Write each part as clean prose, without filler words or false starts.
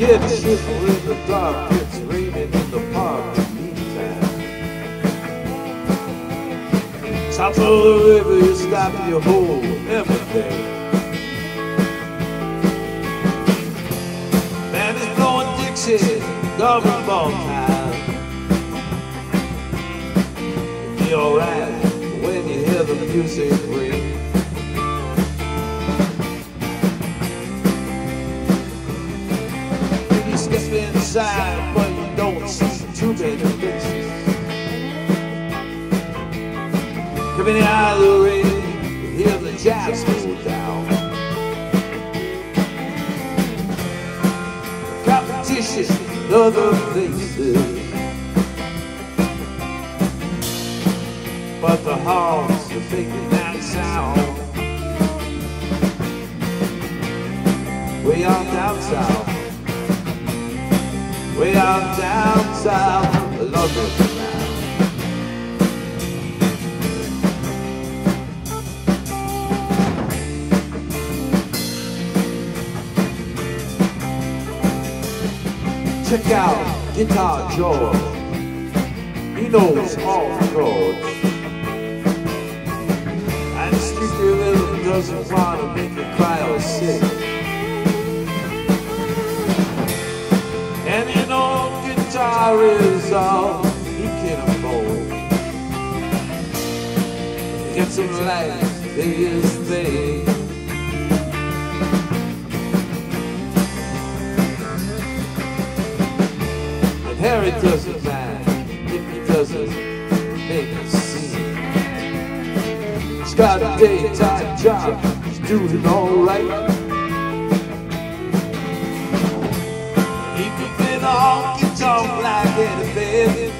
hear the shiver in the dark, it's raining in the park in the meantime. Top of the river, you stop and you hold everything. Man is blowing Dixie, government ball time. You'll be alright when you hear the music ring. Step inside, but you don't see too many faces. Coming out of the rain, you hear the jazz go down. Competition, other places, but the hearts are thinking that sound. Way on down south. Way out down south, London now. Check out Guitar George. He knows all the chords. And strictly rhythm doesn't want to make you cry or sick. And you know guitar is all he can afford. Get some light, do his thing. And Harry doesn't mind if he doesn't make a scene. He's got a daytime job, he's doing alright. Honky tonk like anything,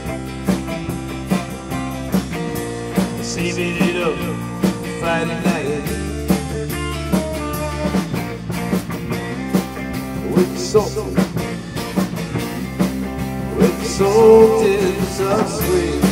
saving it up Friday night with sultans of swing.